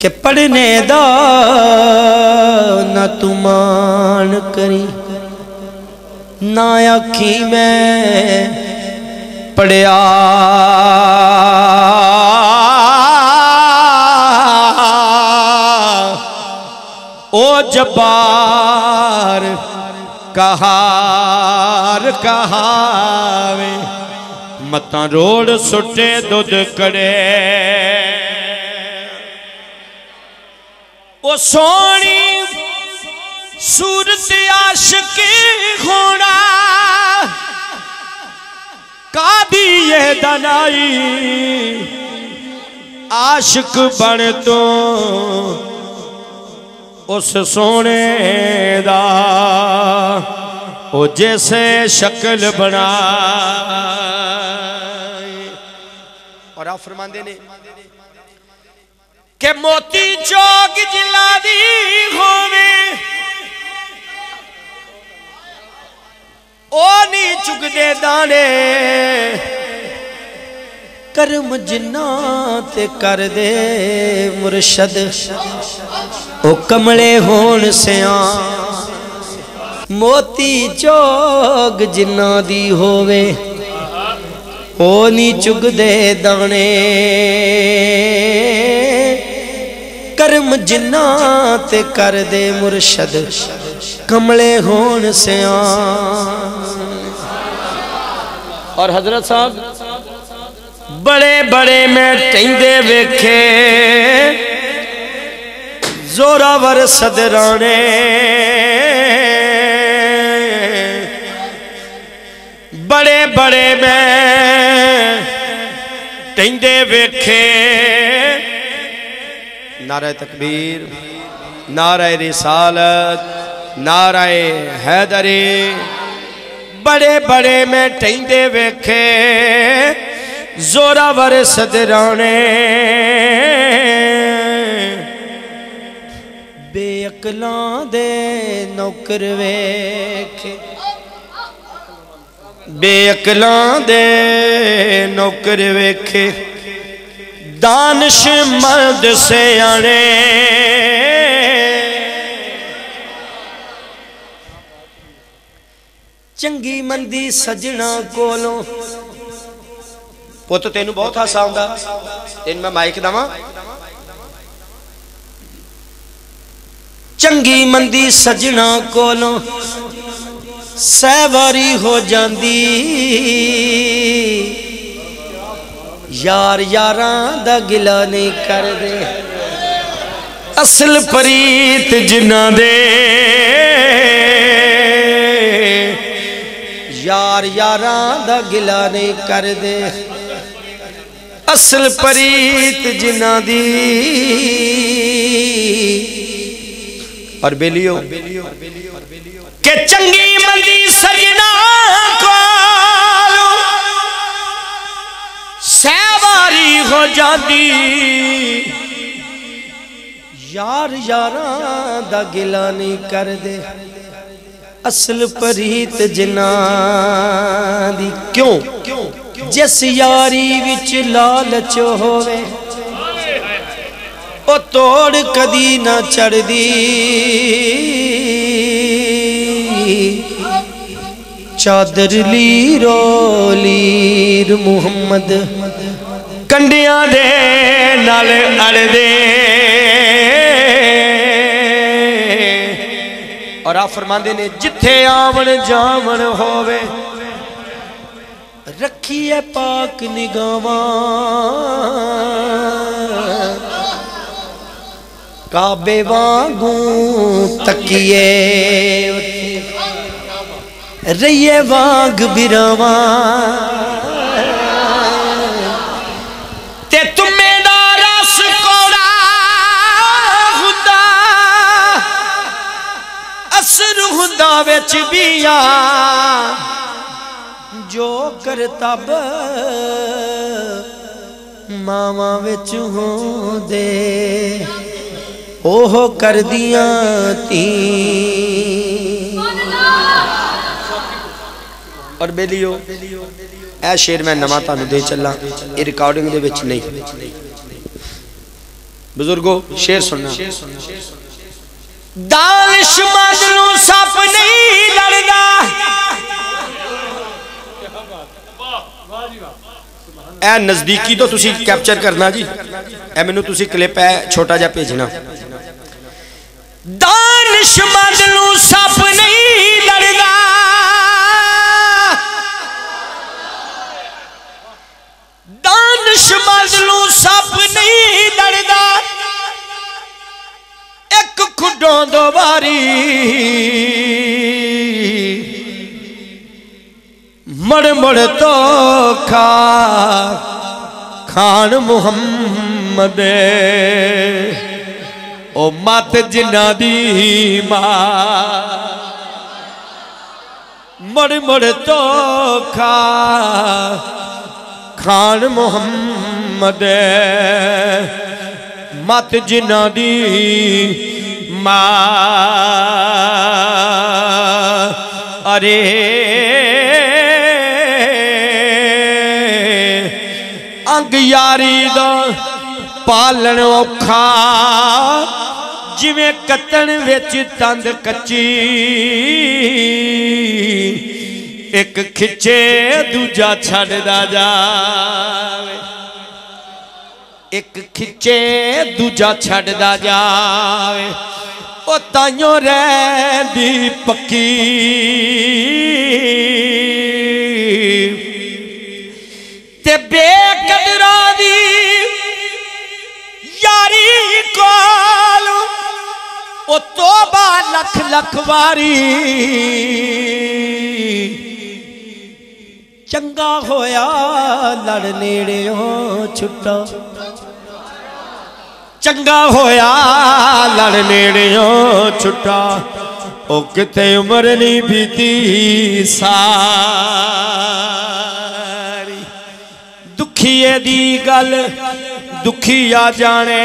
ते पढ़ने दा ना तू मान करी ना आखी मैं पढ़िया ओ जब्बार कहार कहावे मता रोड सुटे दुध कड़े ओ सोनी सूरत आशिकी होना कादी ये दनाई आशिक बन तो उस सोने दा ओ जैसे शक्ल बना। और आप फरमाते ने के मोती चौक जिला दी होवे ओ नी चुगदे दाने करम जिन्ना ते कर दे मुर्शद ओ कमले होन सियां मोती चौक जिन्ना दी होवे ओ नी चुगदे दाने करम जिन्ना ते कर दे मुर्शद कमले होन सियां। और हजरत साहब बड़े बड़े मैं टेंदे वेखे जोरावर सदराने बड़े बड़े मैं टेंदे वेखे नारे तकबीर नारे रिसालत नारे हैदरी बड़े बड़े मैं टेंदे वेखे जोरावर सदराने बेअकलां दे नौकर वेखे बेअकलां दे नौकर वेखे दानिश मर्द से आने चंगी मंदी सजना कोलों पुत तेनू बहुत हासा आउंदा तेन मैं माइक दवा चंगी मंदी सजना कोलों सहवारी हो जांदी यार यारां दा गिला नहीं कर दे असल परीत जिन्ना दे यार यारां दा गिला नहीं कर दे असल परीत जिन्ना दी। और बेलियो के चंगी मंदी सजना को सहवारी हो जाती यार यारां दा गिला नहीं कर दे असल परीत जिन्ना दी। क्यों जिस यारी विच लालच होवे ओ तोड़ कदी ना चढ़दी चादर लीरो लीर मुहम्मद कंडियां दे नाल अड़दे। और आप फरमांदे ने जिथे आवन जावन होवे रखिए पाक निगावां काबे वांगू तकिए रहिए वांग बिरावा ते तुम्हें दा रस कोड़ा हुंदा असर हुंदा विच बिया जो करतब मावा विच होंदे ओह कर दिया ती। और बेलियो ए शेर मैं नवा तुहानू दे चला ये रिकॉर्डिंग दे विच नहीं बुजुर्गो शेर सुनना। दानिशमंद नूं सप नहीं लड़दा, ए नजदीकी तो तुसी कैप्चर करना जी, ए मैनू तुसी क्लिप है छोटा जा भेजना। दानिशमंद नूं सप नहीं लड़दा, दानिशमंद नूं सप नहीं लड़दा, एक खुडों दो बारी मड़ मड़ तो खान मुहम्मद ओ मत जिन्ना दी मां, मड़ मड़ तो खान मुहम्मद मत जिन्ना दी मां। अरे अंग यारी दा पालन औखा, जिवें कत्तन विच तंद कच्ची, एक खिचे दूजा छड्डदा जावे, एक खिचे दूजा छड्डदा जावे, ओ ताइयों रहिंदी पक्की। ते बेकदरा दी यारी कोल ओ तोबा लख लख वारी, चंगा होया लड़ नेड़ेओं छुट्टा, चंगा होया लड़ नेड़ेओं छुट्टा, ओ किते उम्र नहीं बीती सारी। दुखिए दी गल दुखिया जाने,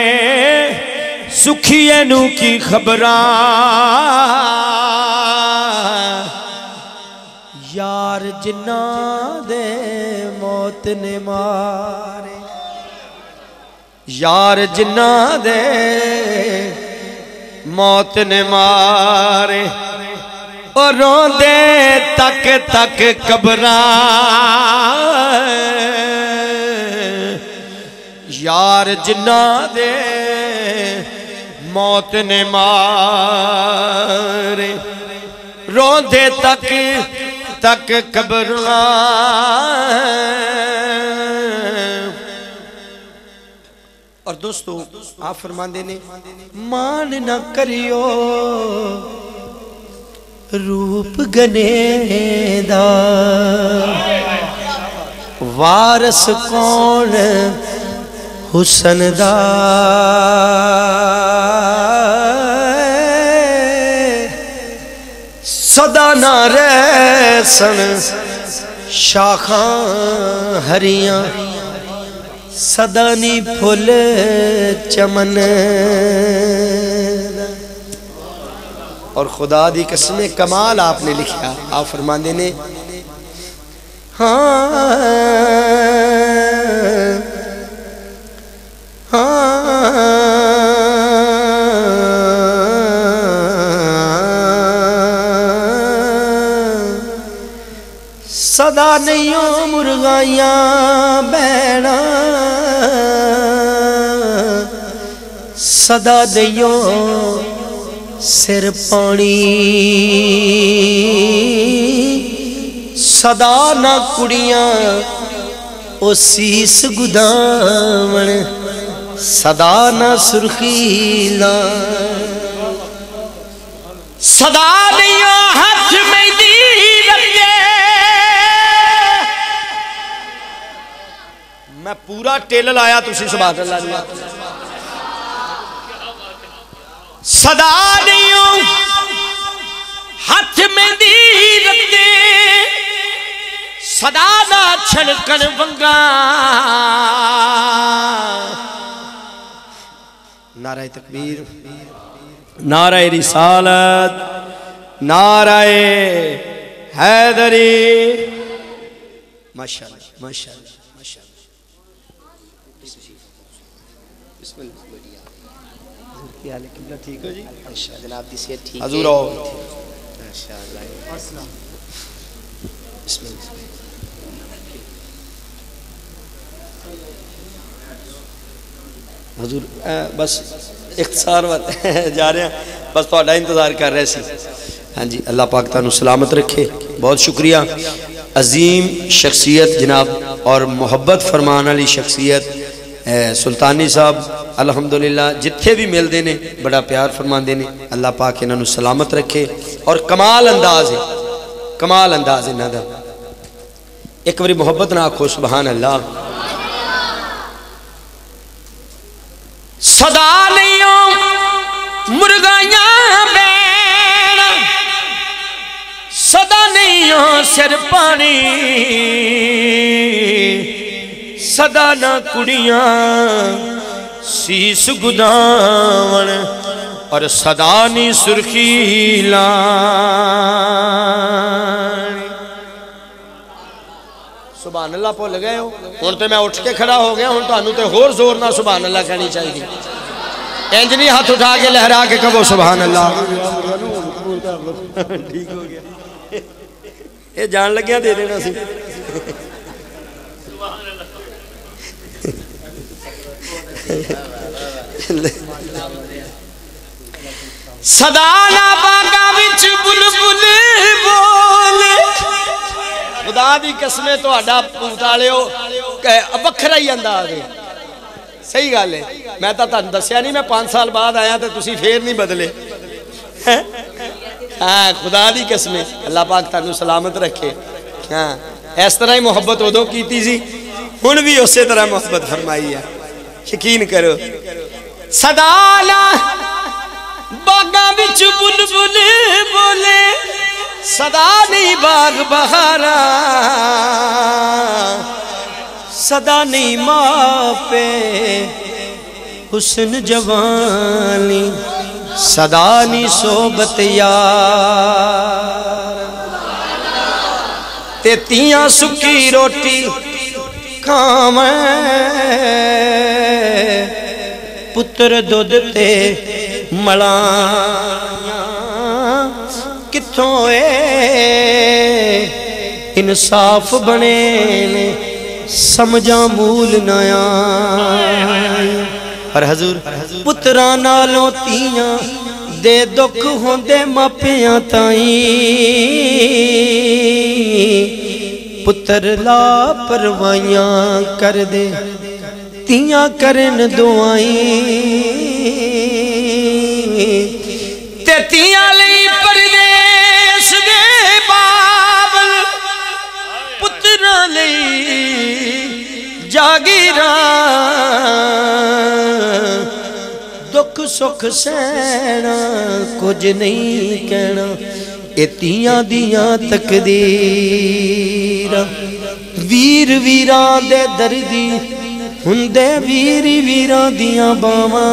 सुखिए नू की खबरां, यार जिन्ना दे मौत ने मारे, यार जिन्ना दे मौत ने मारे, और रोंदे तक तक कबरां, यार जिन्ना दे मौत ने मारे, रोंदे तक तक कबरां। और दोस्तों आप फरमाते ने मान न करियो रूप गने दा, वारस कौन हुसन दा, सदा ना रहसन शाखां हरियां, सदा नी फुल चमन। और खुदा दी कसम कमाल आपने लिखा, आप फरमाते ने हाँ सदा नहीं मुर्गाइयां बैना, सदा नहीं सिर पानी, सदा ना कुड़ियां ओ सीस गुदावण, सदा ना सुर्खी ला, सदा नहीं हाथ में दी रखे। मैं पूरा टेल लाया तुसी सुभान अल्लाह। सदा नहीं हाथ में दी रखे, सदा ना छलकन वंगा। नाराए तकबीर, नाराए रिसालत, नाराए हैदरी। माशाअल्लाह माशाअल्लाह माशाअल्लाह। बिस्मिल्लाह। ठीक हो जी? अच्छा जनाब दी सेहत ठीक है? हजूर आओ। माशाअल्लाह। हजूर बस इख्तिसार जा रहे हैं, बस थोड़ा इंतजार कर रहे सी। हाँ जी, अल्लाह पाक तुहानू सलामत रखे। बहुत शुक्रिया। अजीम शख्सियत जनाब और मुहब्बत फरमान वाली शख्सियत सुल्तानी साहब अल्हम्दुलिल्लाह जिथे भी मिलते हैं बड़ा प्यार फरमाते हैं। अल्लाह पाक इन्हों सलामत रखे और कमाल अंदाज है, कमाल अंदाज इन्हों का। एक बारी मुहब्बत ना आखो सुबहान अल्लाह। सदा नहीं मुर्गाइया बैन, सदा नहीं सिर पानी, सदा ना कुड़ियां शीस गुदावन और सदा नहीं सुर्खी लानी। सुभान अल्लाह भुल गए हो? हुण तो मैं उठ के खड़ा हो गया, हुण तुहानू तो होर जोर ना सुभान अल्लाह कहनी चाहिए। इंज नहीं हाथ उठा के लहरा के कहो सुभान अल्लाह। ठीक हो गया, ये जान लग्या दे देना सी। सदा ना बागा विच बुलबुल बोले। खुदा दी कसमे तुहाडा पुतालियो वखरा ही अंदाज है। सही गल है, मैं तो तुहानू दस्सिया नहीं, मैं 5 साल बाद आया तो तुसी फिर नहीं बदले। हाँ खुदा दी कसमे, अल्लाह पाक तुहानू सलामत रखे। हाँ इस तरह ही मुहब्बत उदों की सी, हुण भी उस तरह मुहब्बत फरमाई है, यकीन करो। सदा ना बागा विच बुलबुल बोले, सदा नहीं बाग बहारा, सदा नहीं मापे हुस्न जवानी, सदा नहीं सोबत यार। ते तियां सुकी रोटी खावे, पुत्र दुध ते मलाइयां किथों इंसाफ बने ने समझा मूल नया। पर हजूर पुत्रा नालों तियां दे दुख होंदे मापियां ताई, पुत्र लापरवाहियां कर दे तियां करन दुआई। ते तियां लई परदेस दे बाबल, पुत्रा लई जागीरा, दुख सुख सहना कुछ नहीं कहना, ए तियां दियां तकदीर। वीर वीरां दे दर्दी हुंदे वीर वीरां दियां बावां,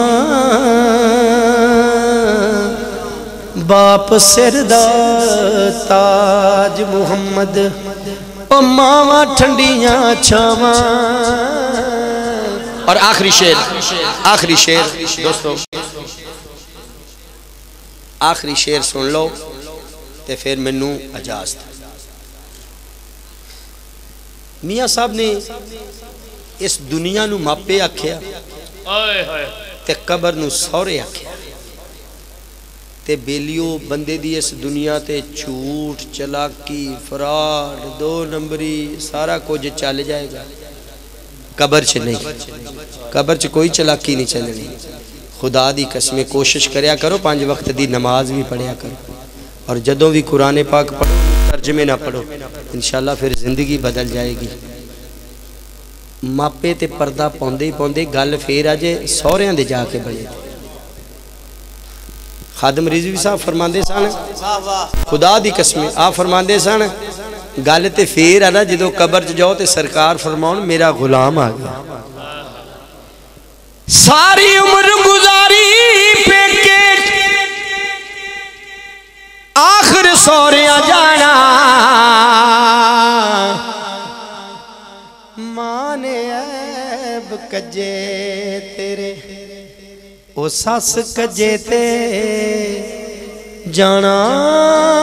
बाप सिर दा ताज मुहम्मद ओ मावा ठंडियां छावां। और आखिरी शेर दोस्तों, आखिरी शेर सुन लो ते फिर मैनू इजाजत। मियाँ साहब ने इस दुनिया नू मापे आख्या ते कबर नू सौरे आख्या। ते बेलियो बंदे दी इस दुनिया ते झूठ चलाकी फराड 2 नंबरी सारा कुछ चल जाएगा, कबर च नहीं। कबर च कोई चलाकी नहीं चलनी। खुदा दी कसमें कोशिश करया करो 5 वक्त दी नमाज भी पढ़िया करो, और जदों भी कुरान पाक पढ़ो तर्जमे ना पढ़ो, इंशाअल्लाह फिर जिंदगी बदल जाएगी। मापे ते पर्दा पाउंदे ही पाउंदे गल फिर अजे सौहरियां दे जाके बने। खादम रिजवी साहब फरमाते सन, खुदा दी कसमें आप फरमाते सन, गल तो फिर है ना जो कबर च जाओ तो सरकार फरमाउन मेरा गुलाम आ गया। सारी उम्र गुजारी पेके आखिर सौरिया जाना, मां ने ऐब कजे तेरे ओ ओ सस कजे ते जाना